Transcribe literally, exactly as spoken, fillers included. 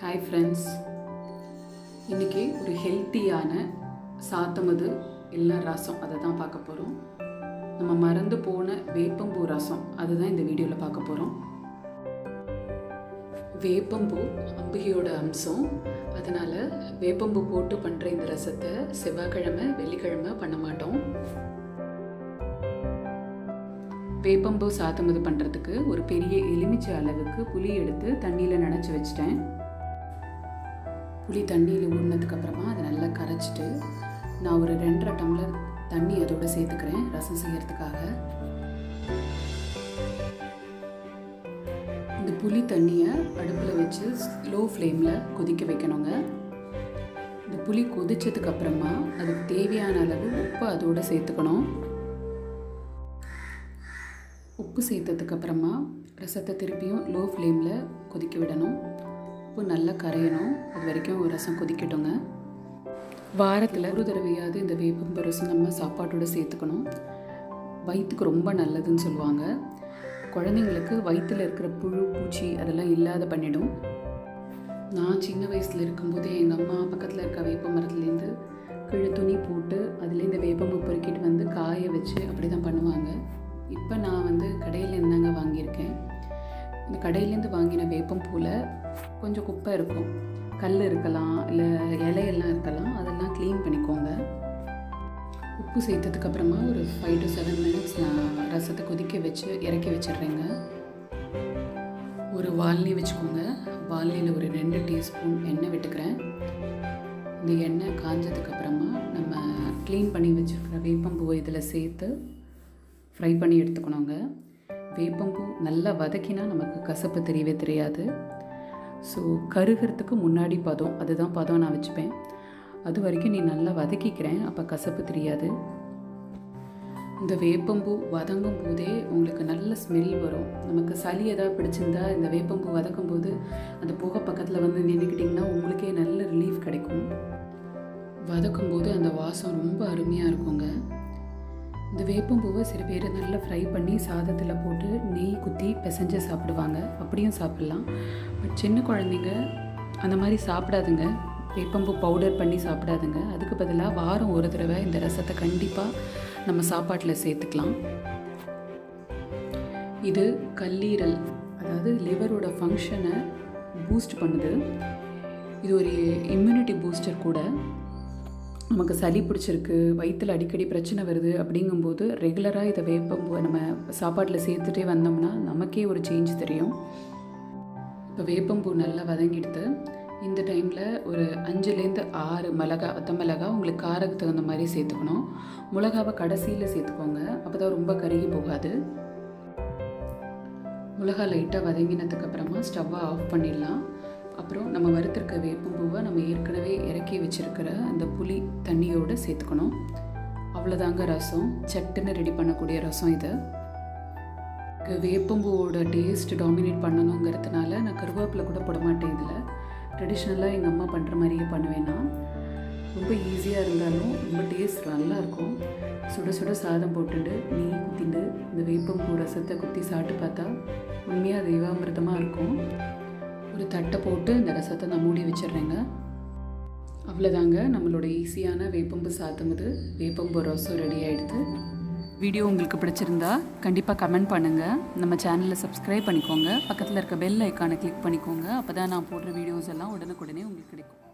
Hi friends, இன்னைக்கு ஒரு ஹெல்த்தியான சாத்தமது இல்ல ரசம் அத தான் பார்க்க போறோம். நம்ம மறந்து போன வேப்பம்பூ ரசம் அதுதான் இந்த வீடியோல பார்க்க போறோம். வேப்பம்பூ அம்பிகையோட அம்சம். அதனால வேப்பம்பூ போட்டு பண்ற இந்த ரசத்தை செவ்வாய்க்கிழமை வெள்ளிக்கிழமை பண்ண மாட்டோம். வேப்பம்பூ சாத்தமது பண்றதுக்கு ஒரு பெரிய எலுமிச்சை அளவுக்கு புளி எடுத்து தண்ணியில நனைச்சு வச்சிட்டேன். புளி தண்ணியில் ஊறினதுக்கு அப்புறமா அதை நல்லா கரைச்சிட்டு நான் ஒரு ரெண்டரை டம்ளர் தண்ணி அதோட சேர்த்துக்கிறேன் ரசம் செய்யறதுக்காக. இந்த புளி தண்ணியை அடுப்பில் வச்சு லோ ஃப்ளேமில் கொதிக்க வைக்கணுங்க. இந்த புளி கொதிச்சதுக்கு அப்புறமா அதுக்கு தேவையான அளவு உப்பு அதோட சேர்த்துக்கணும். உப்பு சேர்த்ததுக்கு அப்புறமா ரசத்தை திருப்பியும் லோ ஃப்ளேமில் கொதிக்க விடணும். உப்பு நல்லா கரையணும். அது வரைக்கும் ஒரு ரசம் கொதிக்கட்டுங்க. வாரத்தில் ஒரு தடவையாவது இந்த வேப்பம்பூ ரசம் நம்ம சாப்பாட்டோடு சேர்த்துக்கணும். வயிற்றுக்கு ரொம்ப நல்லதுன்னு சொல்லுவாங்க. குழந்தைங்களுக்கு வயிற்றில் இருக்கிற புழு பூச்சி அதெல்லாம் இல்லாத பண்ணிடும். நான் சின்ன வயசில் இருக்கும்போதே எங்கள் அம்மா பக்கத்தில் இருக்க வேப்ப மரத்துலேருந்து கிழு துணி போட்டு அதுலேருந்து வேப்பம்பூ பொறுக்கிட்டு வந்து காய வச்சு அப்படி தான் பண்ணுவாங்க. இப்போ நான் வந்து கடையிலேருந்து தாங்க வாங்கியிருக்கேன். இந்த கடையிலேருந்து வாங்கின வேப்பம்பூவில் கொஞ்சம் குப்பை இருக்கும், கல் இருக்கலாம், இல்லை இலையெல்லாம் இருக்கலாம். அதெல்லாம் க்ளீன் பண்ணிக்கோங்க. உப்பு சேர்த்ததுக்கப்புறமா ஒரு ஃபைவ் டு செவன் மினிட்ஸ் நான் ரசத்தை கொதிக்க வச்சு இறக்கி வச்சிடுறேங்க. ஒரு வால்னி வச்சுக்கோங்க. வால்னியில் ஒரு ரெண்டு டீஸ்பூன் எண்ணெய் விட்டுக்கிறேன். இந்த எண்ணெய் காஞ்சதுக்கப்புறமா நம்ம க்ளீன் பண்ணி வச்சுருக்கிற வேப்பம்பூவை இதில் சேர்த்து ஃப்ரை பண்ணி எடுத்துக்கணுங்க. வேப்பம்பூ நல்லா வதக்கினா நமக்கு கசப்பு தெரியவே தெரியாது. ஸோ கருகிறதுக்கு முன்னாடி பதம், அதுதான் பதம் நான் வச்சுப்பேன். அது வரைக்கும் நீ நல்லா வதக்கிக்கிறேன், அப்போ கசப்பு தெரியாது. இந்த வேப்பம்பூ வதங்கும் போதே உங்களுக்கு நல்ல ஸ்மெல் வரும். நமக்கு சளி எதாவது பிடிச்சிருந்தா இந்த வேப்பம்பூ வதக்கும் போது அந்த புகை பக்கத்தில் வந்து நின்றுக்கிட்டிங்கன்னா உங்களுக்கே நல்ல ரிலீஃப் கிடைக்கும். வதக்கும் போது அந்த வாசம் ரொம்ப அருமையாக இருக்குங்க. இந்த வேப்பம்பூவை சில பேர் நல்லா ஃப்ரை பண்ணி சாதத்தில் போட்டு நெய் குத்தி பிசைஞ்சு சாப்பிடுவாங்க. அப்படியும் சாப்பிட்லாம். பட் சின்ன குழந்தைங்க அந்த மாதிரி சாப்பிடாதுங்க. வேப்பம்பூ பவுடர் பண்ணி சாப்பிடாதுங்க. அதுக்கு பதிலாக வாரம் ஒரு தடவை இந்த ரசத்தை கண்டிப்பாக நம்ம சாப்பாட்டில் சேர்த்துக்கலாம். இது கல்லீரல், அதாவது லிவரோட ஃபங்க்ஷனை பூஸ்ட் பண்ணுது. இது ஒரு இம்யூனிட்டி பூஸ்டர் கூட. நமக்கு சளி பிடிச்சிருக்கு, வயிற்றில் அடிக்கடி பிரச்சனை வருது அப்படிங்கும்போது ரெகுலராக இதை வேப்பம்பூவை நம்ம சாப்பாட்டில் சேர்த்துட்டே வந்தோம்னா நமக்கே ஒரு சேஞ்ச் தெரியும். இப்போ வேப்பம்பூ நல்லா வதங்கிடுது. இந்த டைமில் ஒரு அஞ்சுலேருந்து ஆறு மிளகா, வத்த மிளகா உங்களுக்கு காரத்துக்கு தகுந்த மாதிரி சேர்த்துக்கணும். மிளகாவை கடைசியில் சேர்த்துக்கோங்க, அப்போ தான் ரொம்ப கருகி போகாது. மிளகா லைட்டாக வதங்கினதுக்கப்புறமா ஸ்டவ்வை ஆஃப் பண்ணிடலாம். அப்புறம் நம்ம வறுத்திருக்க வேப்பம்பூவை நம்ம ஏற்கனவே இறக்கி வச்சுருக்கிற அந்த புளி தண்ணியோடு சேர்த்துக்கணும். அவ்வளோதாங்க ரசம். சட்டுன்னு ரெடி பண்ணக்கூடிய ரசம் இது. வேப்பம்பூவோட டேஸ்ட் டாமினேட் பண்ணணுங்கிறதுனால நான் கருவேப்பிலை கூட போட மாட்டேன் இதில். ட்ரெடிஷ்னலாக எங்கள் அம்மா பண்ணுற மாதிரியே பண்ணுவேன்னா. ரொம்ப ஈஸியாக இருந்தாலும் ரொம்ப டேஸ்ட் நல்லாயிருக்கும். சுட சுட சாதம் போட்டுட்டு நெய் குத்திட்டு இந்த வேப்பம்பூ ரசத்தை குத்தி சாப்பிட்டு பார்த்தா உண்மையாக தெய்வாமிர்தமாக இருக்கும். ஒரு தட்டை போட்டு இந்த ரசத்தை நான் மூடி வச்சிடுறேங்க. அவ்வளோதாங்க, நம்மளோட ஈஸியான வேப்பம்பூ சாத்தமது வேப்பம்பூ ரசம் ரெடி ஆகிடுது. வீடியோ உங்களுக்கு பிடிச்சிருந்தா கண்டிப்பாக கமெண்ட் பண்ணுங்கள். நம்ம சேனலை சப்ஸ்கிரைப் பண்ணிக்கோங்க. பக்கத்தில் இருக்க பெல் ஐக்கானை கிளிக் பண்ணிக்கோங்க. அப்போ தான் நான் போடுற வீடியோஸ் எல்லாம் உடனுக்குடனே உங்களுக்கு கிடைக்கும்.